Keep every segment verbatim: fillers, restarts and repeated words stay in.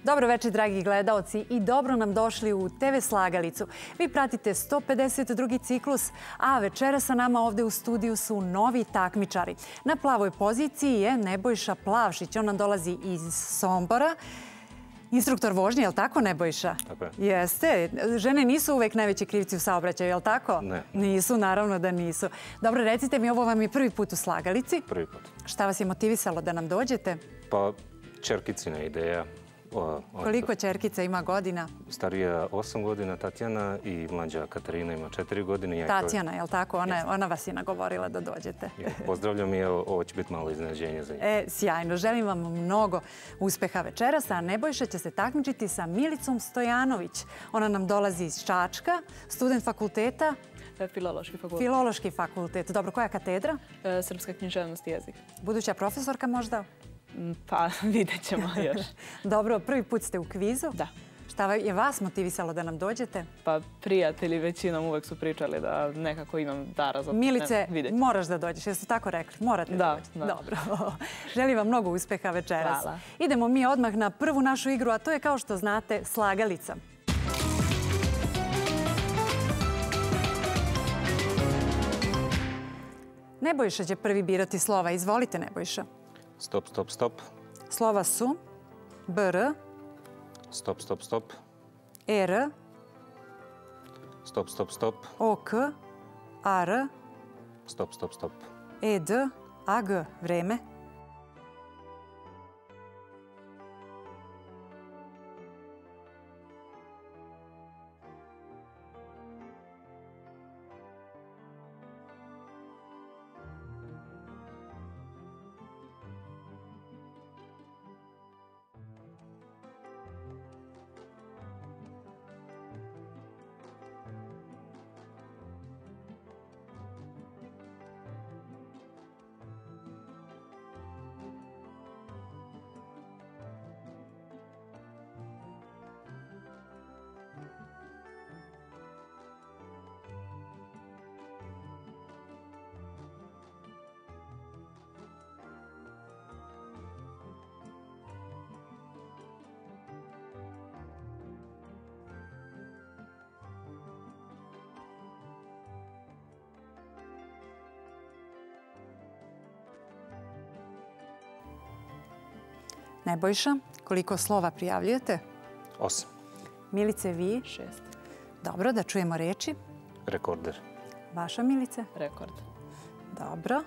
Dobro večer, dragi gledaoci, i dobro nam došli u te ve Slagalicu. Vi pratite sto pedeset drugi ciklus, a večera sa nama ovde u studiju su novi takmičari. Na plavoj poziciji je Nebojša Plavšić. On nam dolazi iz Sombora. Instruktor vožnje, je li tako, Nebojša? Tako je. Jeste. Žene nisu uvek najveći krivci u saobraćaju, je li tako? Ne. Nisu, naravno da nisu. Dobro, recite mi, ovo vam je prvi put u Slagalici. Prvi put. Šta vas je motivisalo da nam dođete? Pa, čerkicina ideja. Koliko ćerkica ima godina? Starija osam godina Tatjana i mlađa Katarina ima četiri godine. Tatjana, je li tako? Ona, ona vas je nagovorila da dođete. Pozdravljam i ovo će biti malo iznenađenje za njih. E, sjajno. Želim vam mnogo uspeha večeras, a Nebojša će se takmičiti sa Milicom Stojanović. Ona nam dolazi iz Čačka, student fakulteta. Filološki fakultet. Filološki fakultet. Dobro, koja katedra? Srpska književnost i jezik. Buduća profesorka možda? Pa, vidjet ćemo još. Dobro, prvi put ste u kvizu? Da. Šta je vas motivisalo da nam dođete? Pa, prijatelji većinom uvek su pričali da nekako imam dara za to. Milice, moraš da dođeš. Jeste tako rekli? Morate da dođete. Dobro. Želim vam mnogo uspeha večeras. Hvala. Idemo mi odmah na prvu našu igru, a to je, kao što znate, Slagalica. Nebojša će prvi birati slova. Izvolite, Nebojša. Stop, stop, stop. Slova su B R. Stop, stop, stop. E R. Stop, stop, stop. O K. A R. Stop, stop, stop. E D. A G. Vreme. Nebojša, koliko slova prijavljujete? Osam. Milice, vi? Šest. Dobro, da čujemo reči. Rekorder. Vaša, Milice? Rekord. Dobro.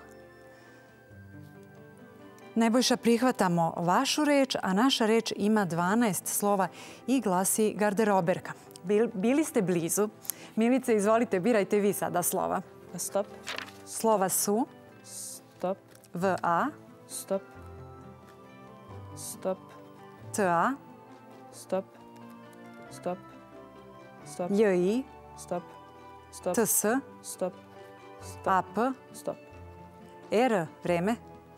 Nebojša, prihvatamo vašu reč, a naša reč ima dvanaest slova i glasi garderoberka. Bili ste blizu. Milice, izvolite, birajte vi sada slova. Stop. Slova su Stop. V A. Stop. Stop. T A. Stop. Stop. Stop. J I. Stop. Stop. T S. Stop. A P. Stop. R. Vreme.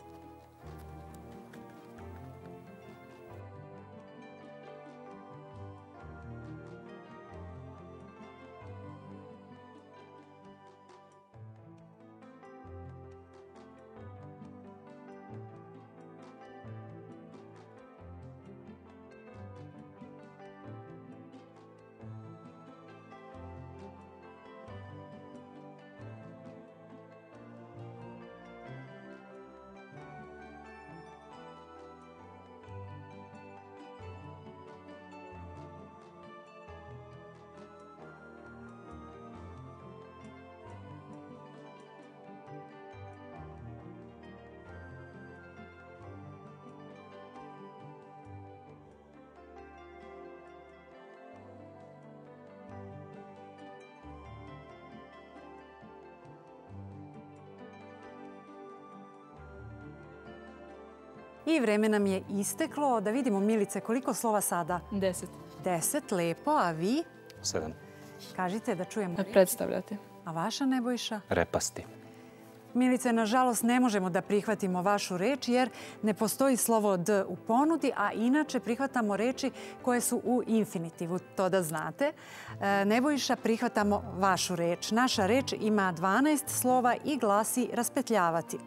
I vreme nam je isteklo. Da vidimo, Milice, koliko slova sada? Deset. Deset, lepo. A vi? Sedam. Kažite da čujemo. Predstavljati. A vaša, Nebojša? Repasti. Milice, nažalost, ne možemo da prihvatimo vašu reč jer ne postoji slovo D u ponudi, a inače prihvatamo reči koje su u infinitivu, to da znate. Nebojša, prihvatamo vašu reč. Naša reč ima dvanaest slova i glasi raspetljavati.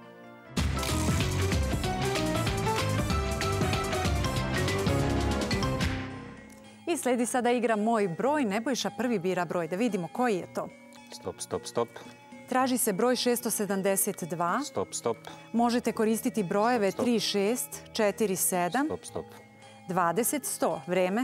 sledi sada igra Moj broj. Nebojša prvi bira broj. Da vidimo koji je to. Stop, stop, stop. Traži se broj šesto sedamdeset dva. Stop, stop. Možete koristiti brojeve tri šest, četiri sedam, Stop, stop. dvadeset, sto. Vreme.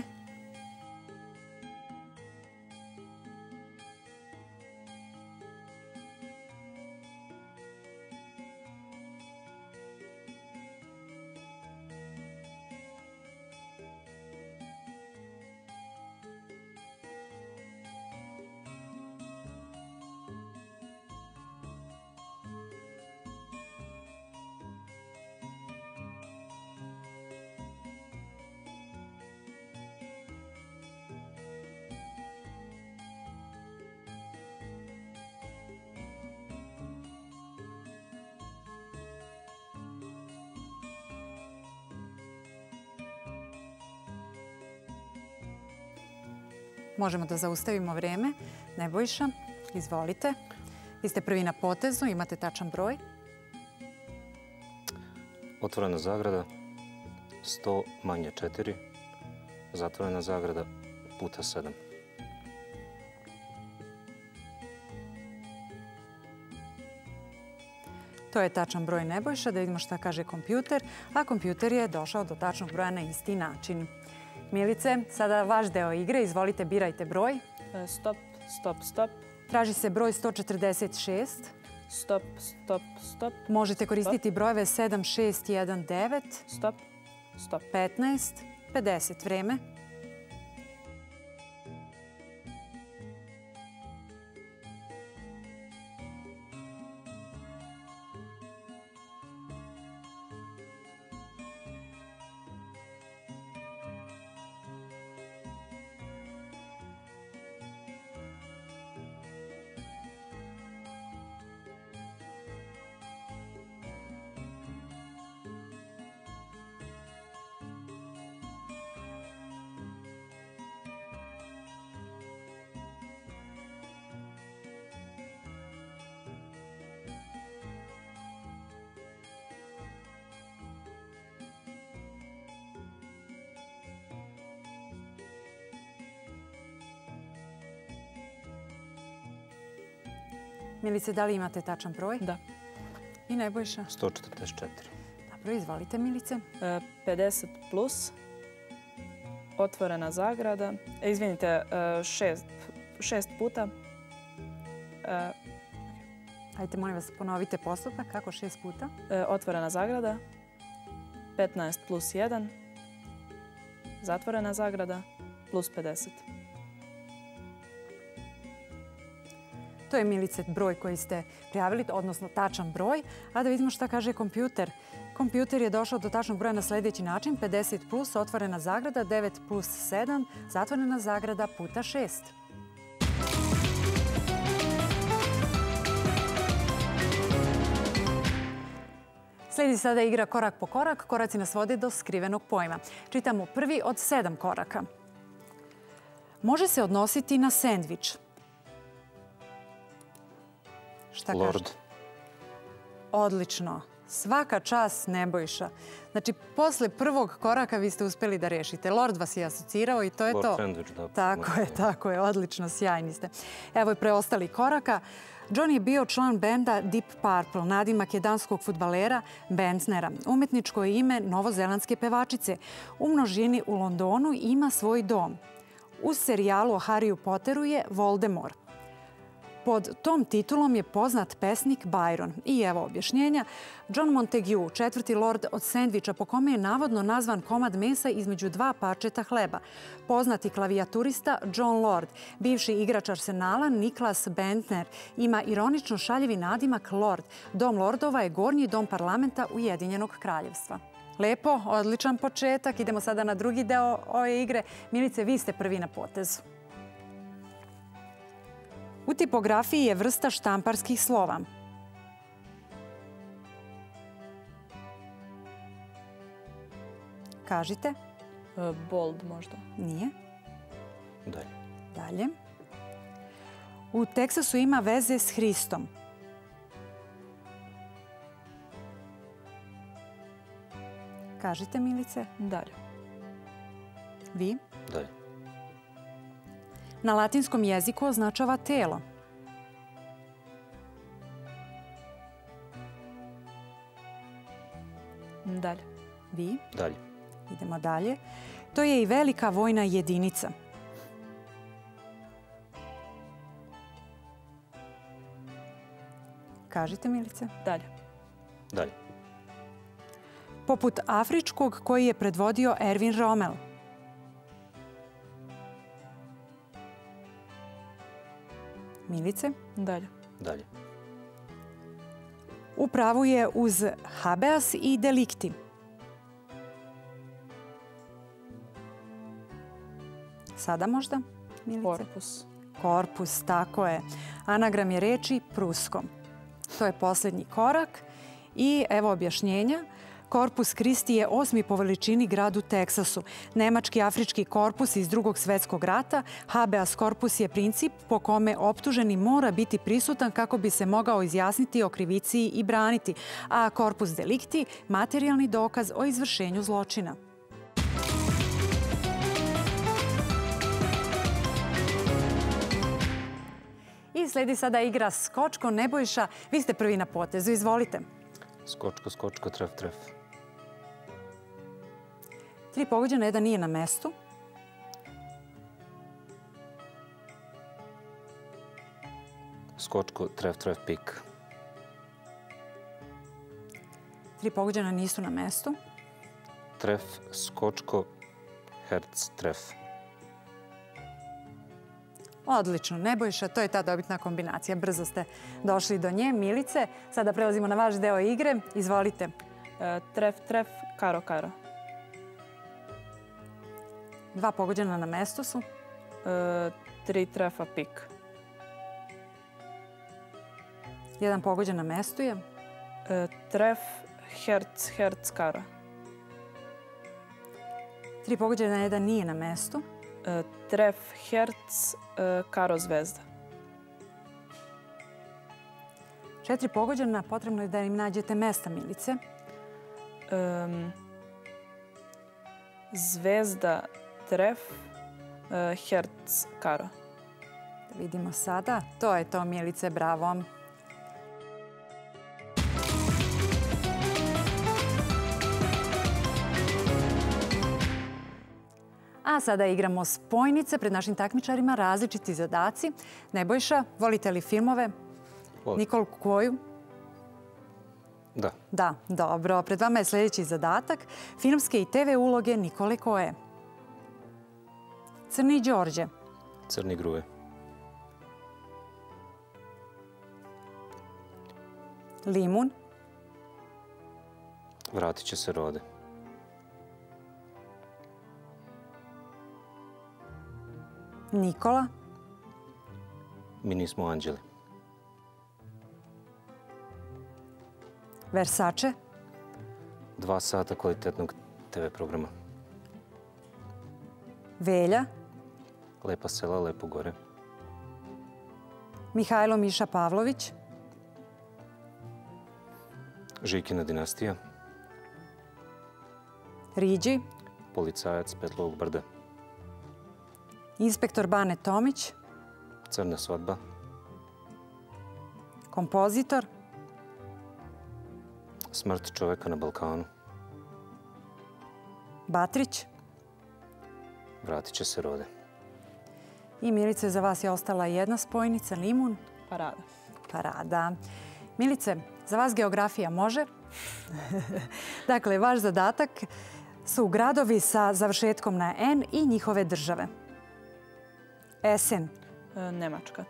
Možemo da zaustavimo vreme. Nebojša, izvolite. Vi ste prvi na potezu, imate tačan broj. Otvorena zagrada, sto manje četiri. Zatvorena zagrada, puta sedam. To je tačan broj Nebojša. Da vidimo šta kaže kompjuter. A kompjuter je došao do tačnog broja na isti način. Milice, sada vaš deo igre. Izvolite, birajte broj. Stop, stop, stop. Traži se broj sto četrdeset šest. Stop, stop, stop. Možete koristiti brojeve sedam šest jedan devet. Stop, stop. petnaest, pedeset. Vreme. Milice, da li imate tačan broj? Da. I Nebojša? sto četrdeset četiri. Dobro, izvolite, Milice. E, pedeset plus. Otvorena zagrada. E, izvinite, e, šest, šest puta. E, Ajde, molim vas, ponovite postupak. Kako šest puta? e, otvorena zagrada. petnaest plus jedan. Zatvorena zagrada. Plus pedeset. To je, Milice, broj koji ste prijavili, odnosno tačan broj. A da vidimo šta kaže kompjuter. Kompjuter je došao do tačnog broja na sljedeći način. pedeset plus, otvorena zagrada, devet plus sedam, zatvorena zagrada puta šest. Slijedi sada igra korak po korak. Koraci nas vode do skrivenog pojma. Čitamo prvi od sedam koraka. Može se odnositi na sendvič. Šta Lord. kažete? Odlično. Svaka čast, Nebojša. Znači, posle prvog koraka vi ste uspeli da rešite. Lord vas je asocirao i to je Lord to. sandwich, da. Tako je, tako je. Odlično, sjajni ste. Evo i preostali koraka. John je bio član benda Deep Purple, nadimak je danskog fudbalera Bentnera. Umetničko je ime novozelandske pevačice. U množini u Londonu ima svoj dom. U serijalu o Harryu Potteru je Voldemort. Pod tom titulom je poznat pesnik Byron. I evo objašnjenja. John Montague, četvrti lord od sendviča, po kome je navodno nazvan komad mesa između dva parčeta hleba. Poznati klavijaturista John Lord, bivši igrač Arsenala Niklas Bentner, ima ironično šaljivi nadimak Lord. Dom lordova je gornji dom parlamenta Ujedinjenog kraljevstva. Lepo, odličan početak. Idemo sada na drugi deo ove igre. Milice, vi ste prvi na potezu. U tipografiji je vrsta štamparskih slova. Kažite. E, bold možda. Nije. Dalje. Dalje. U Teksasu ima veze s Hristom. Kažite, Milice. Dalje. Vi. Dalje. na latinskom jeziku označava telo? Dalje. Vi? Dalje. Idemo dalje. To je i velika vojna jedinica. Kažite, Milice. Dalje. Dalje. Poput afričkog koji je predvodio Ervin Rommel. Milice. Dalje. Dalje. U pravu je uz habeas i delikti. Sada možda, Milice? Korpus. Korpus, tako je. Anagram je reči prusko. To je posljednji korak. I evo objašnjenja. Korpus Kristi je osmi po veličini grad u Teksasu. Nemački afrički korpus iz drugog svjetskog rata. Habeas corpus je princip po kome optuženi mora biti prisutan kako bi se mogao izjasniti o krivici i braniti. A corpus delicti materijalni dokaz o izvršenju zločina. I slijedi sada igra Skočko. Nebojša, vi ste prvi na potezu. Izvolite. Skočko, skočko, tref, tref. Tri pogođena, jedan nije na mestu. Skočko, tref, tref, pik. Tri pogođena nisu na mestu. Tref, skočko, herc, tref. Odlično, Nebojša, to je ta dobitna kombinacija. Brzo ste došli do nje. Milice, sada prelazimo na vaš deo igre. Izvolite. E, tref, tref, karo, karo. Dva pogođena na mestu su. E, tri trefa, pik. Jedan pogođen na mestu je. E, tref, herc, herc, karo. Tri pogođena, jedan nije na mestu. E, tref, herc, e, karo, zvezda. Četiri pogođena, potrebno je da im nađete mesta, Milice. E, zvezda, tref, e, herc, karo. Da vidimo sada. To je to, Milice, bravo. A sada igramo spojnice. Pred našim takmičarima različiti zadaci. Nebojša, volite li filmove? Volim. Nikolu koju? Da. Da, dobro. Pred vama je sljedeći zadatak. Filmske i te ve uloge Nikole Koje. Crni Đorđe. Crni Gruje. Limun. Vratit će se Rode. Nikola. Mi nismo anđeli. Versace. Dva sata kvalitetnog te ve programa. Velja. Lepa sela, lepo gore. Mihajlo Miša Pavlović. Žikina dinastija. Riđi. Policajac Petlovog brda. Inspektor Bane Tomić. Crna svadba. Kompozitor. Smrt čoveka na Balkanu. Batrić. Vratit će se Rode. I Milice, za vas je ostala jedna spojnica, Limun. Parada. Parada. Milice, za vas geografija može? Dakle, vaš zadatak su gradovi sa završetkom na N i njihove države. Esen. E, Nemačka.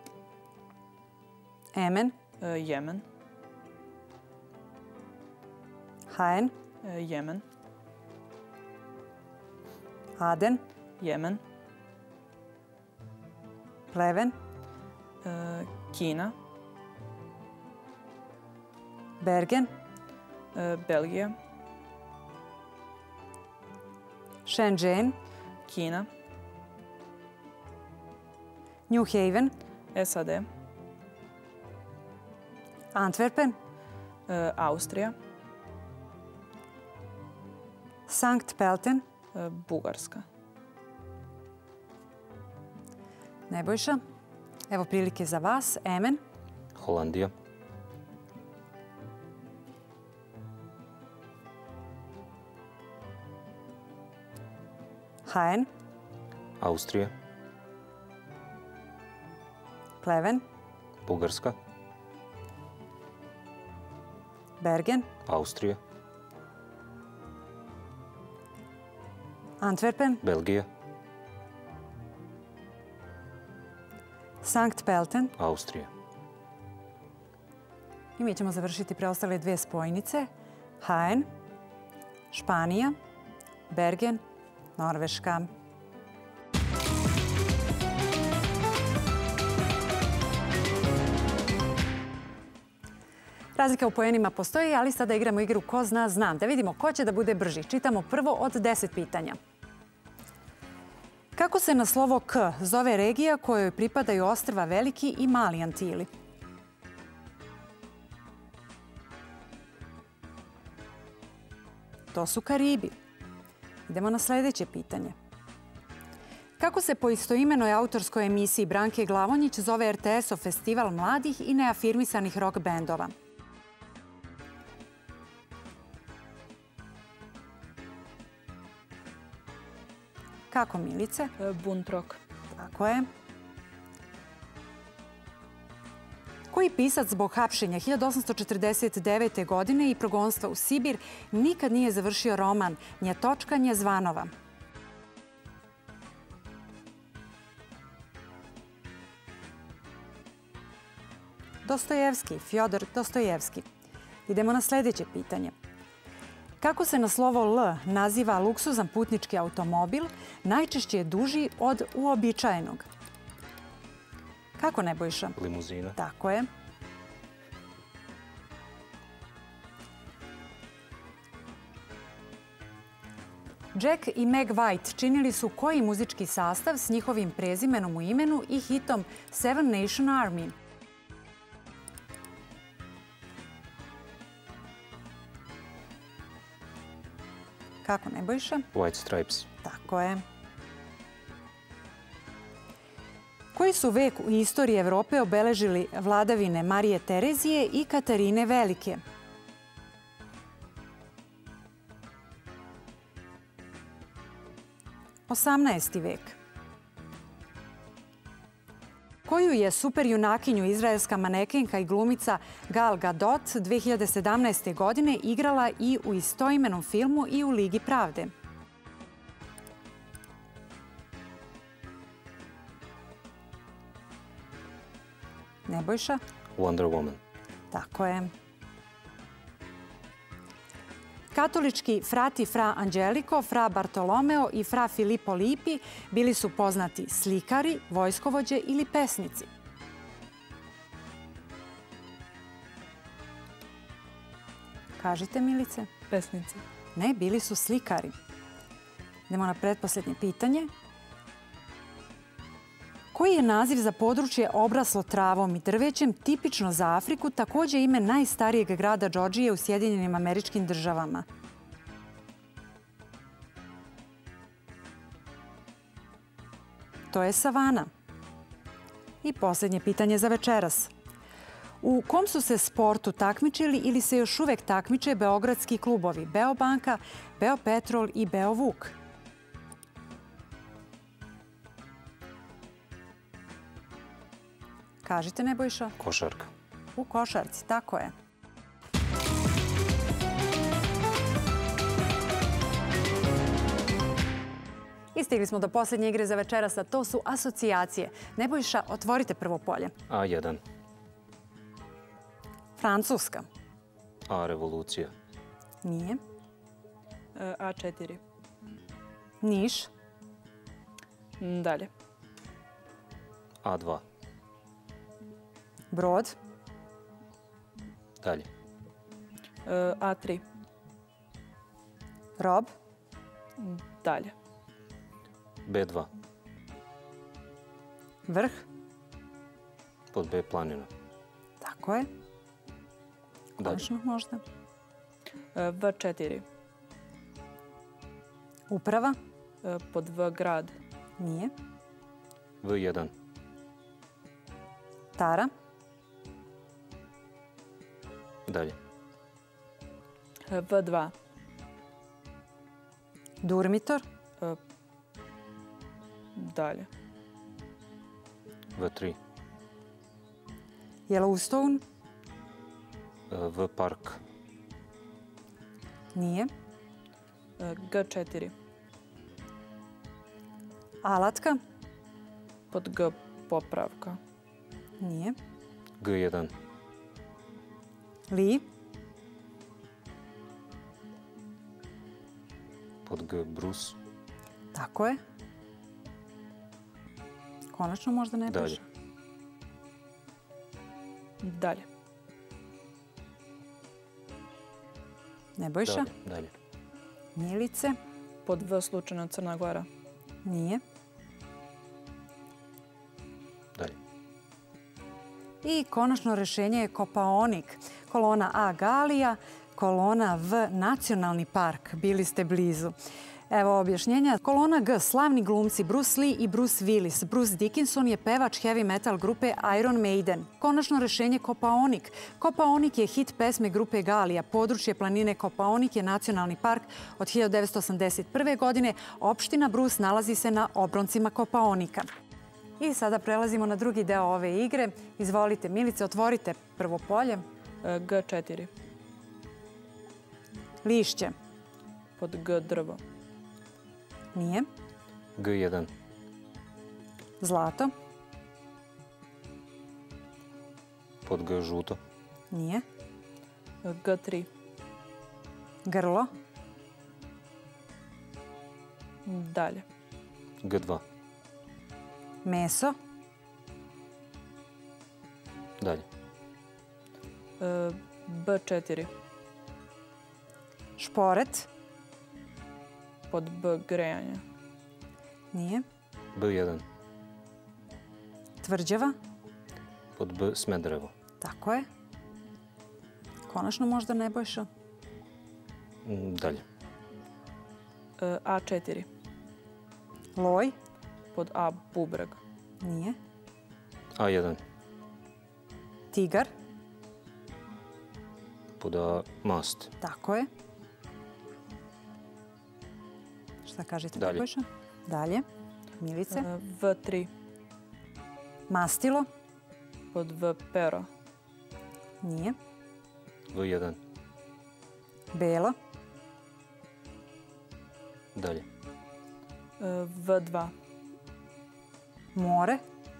Emen. E, Jemen. Haen. E, Jemen. Aden. Jemen. Pleven. E, Kina. Bergen. E, Belgija. Shenzhen. Kina. New Haven. S A D. Antwerpen. E, Austrija. Sankt Pelten. E, Bugarska. Nebojša. Evo prilike za vas. Emen. Holandija. Haen. Austrija. Pleven. Bugarska. Bergen. Austrija. Antwerpen. Belgija. Sankt Pelten. Austrija. I mi ćemo završiti preostale dve spojnice. Haen. Španija. Bergen. Norveška. Razlika u poenima postoji, ali sada igramo igru Ko zna, znam. Da vidimo ko će da bude brži. Čitamo prvo od deset pitanja. Kako se na slovo K zove regija kojoj pripadaju ostrva Veliki i Mali Antili? To su Karibi. Idemo na sljedeće pitanje. Kako se po istoimenoj autorskoj emisiji Branke Glavonjić zove er te esov festival mladih i neafirmisanih rock bendova? Kako, Milice? Bunt rock. Tako je. Koji pisac zbog hapšenja hiljadu osamsto četrdeset devete. godine i progonstva u Sibir nikad nije završio roman Njetočkanje Zvanova? Dostojevski, Fjodor Dostojevski. Idemo na sljedeće pitanje. Kako se na slovo L naziva luksuzan putnički automobil, najčešće je duži od uobičajenog? Kako, Nebojša? Limuzina. Tako je. Jack i Meg White činili su koji muzički sastav s njihovim prezimenom u imenu i hitom Seven Nation Army? Kako, Nebojša? White Stripes. Tako je. Koji su vek u istoriji Evrope obeležili vladavine Marije Terezije i Katarine Velike? osamnaesti vek. Koju je superjunakinju izraelska manekenka i glumica Gal Gadot dve hiljade sedamnaeste. godine igrala i u istoimenom filmu i u Ligi pravde? Nebojša? Wonder Woman. Tako je. Katolički frati Fra Anđeliko, Fra Bartolomeo i Fra Filippo Lippi bili su poznati slikari, vojskovođe ili pesnici? Kažite, Milice? Pesnici. Ne, bili su slikari. Idemo na pretposljednje pitanje. Koji je naziv za područje obraslo travom i drvećem, tipično za Afriku, također ime najstarijeg grada Džordžije u Sjedinjenim Američkim Državama? To je savana. I posljednje pitanje za večeras. U kom su se sportu takmičili ili se još uvek takmiče beogradski klubovi Beobanka, Beopetrol i Beovuk? Kažite, Nebojša? Košarka. U košarci, tako je. I stigli smo do posljednje igre za večeras, a to su asocijacije. Nebojša, otvorite prvo polje. A jedan. Francuska. A revolucija. Nije. A četiri. Niš. Dalje. A dva. Brod. Dalje. A tri. Rob. Dalje. B dva. Vrh. Pod B planina. Tako je. Dalje. Konačno možda. V četiri. Uprava. Pod V grad. Nije. V jedan. Tara. Dalje. V dva. Durmitor. Dalje. V tri. Yellowstone. V park. Nije. G četiri. Alatka. Pod G popravka. Nije. G jedan. Li. Pod G Bruce. Tako je. Konačno možda ne Dalje. piše. Dalje. Nebojša. Dalje. Dalje. Milice. Pod V slučajno Crna Gora. Nije. Dalje. I konačno rešenje je Kopaonik. Kolona A Galija, kolona V Nacionalni park. Bili ste blizu. Evo objašnjenja. Kolona G, slavni glumci Bruce Lee i Bruce Willis. Bruce Dickinson je pevač heavy metal grupe Iron Maiden. Konačno rešenje Kopaonik. Kopaonik je hit pesme grupe Galija. Područje planine Kopaonik je nacionalni park od hiljadu devetsto osamdeset prve. godine. Opština Bruce nalazi se na obroncima Kopaonika. I sada prelazimo na drugi deo ove igre. Izvolite, Milice, otvorite prvo polje. G četiri. Lišće. Pod G drvo. Nije. G jedan. Zlato. Pod G žuto. Nije. G tri. Grlo. Dalje. G dva. Meso. Dalje. B četiri. Šporet. Pod B grejanje. Nije. B jedan. Tvrđava. Pod B Smederevo. Tako je. Konačno možda Nebojša. Dalje. A četiri. Loj. Pod A bubreg. Nije. A jedan. Tigar. Pod A mast. Tako je. Šta kažete, Dalje. Nebojša? Dalje. Milice. V tri. Mastilo. Pod V pero. Nije. V jedan. Belo. Dalje. V dva. More.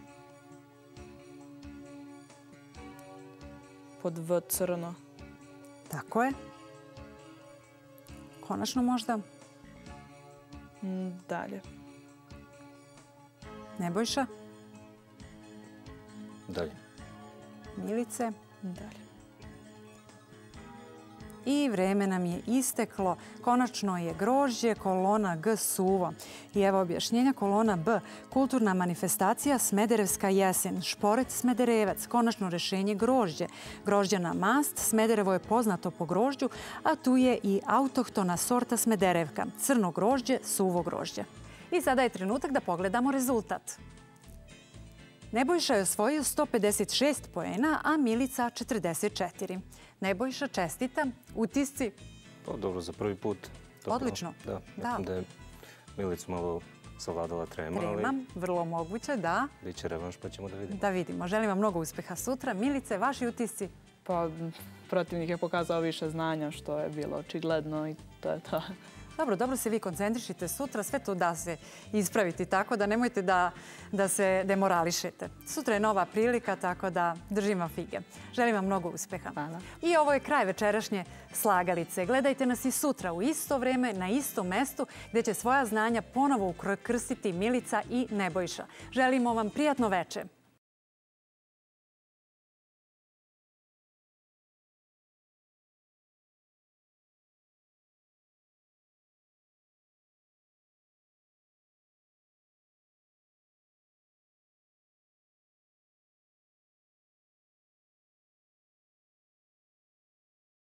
Pod V crno. Tako je. Konačno možda Dalje. Nebojša. Dalje. Milice. Dalje. I vreme nam je isteklo. Konačno je grožđe, kolona G suvo. I evo objašnjenja. Kolona B. Kulturna manifestacija Smederevska jesen. Šporet Smederevac. Konačno rešenje grožđe. Grožđana mast. Smederevo je poznato po grožđu, a tu je i autohtona sorta Smederevka. Crno grožđe, suvo grožđe. I sada je trenutak da pogledamo rezultat. Nebojša je osvojio sto pedeset šest poena, a Milica četrdeset četiri. Nebojša, čestitam. Utisci? Pa dobro, za prvi put. Dobro. Odlično. Da, Da. mislim da je Milicu malo savladala trema, ali Tremam, vrlo moguće, da. bit će revanš pa ćemo da vidimo. Da vidimo. Želim vam mnogo uspeha sutra. Milice, vaši utisci? Pa protivnik je pokazao više znanja, što je bilo očigledno i to je to. Dobro, dobro se vi koncentrišite sutra. Sve to da se ispraviti, tako da nemojte da, da se demorališete. Sutra je nova prilika, tako da držim vam fige. Želim vam mnogo uspeha. Hvala. I ovo je kraj večerašnje Slagalice. Gledajte nas i sutra u isto vreme, na istom mestu, gdje će svoja znanja ponovo ukrstiti Milica i Nebojša. Želimo vam prijatno veče.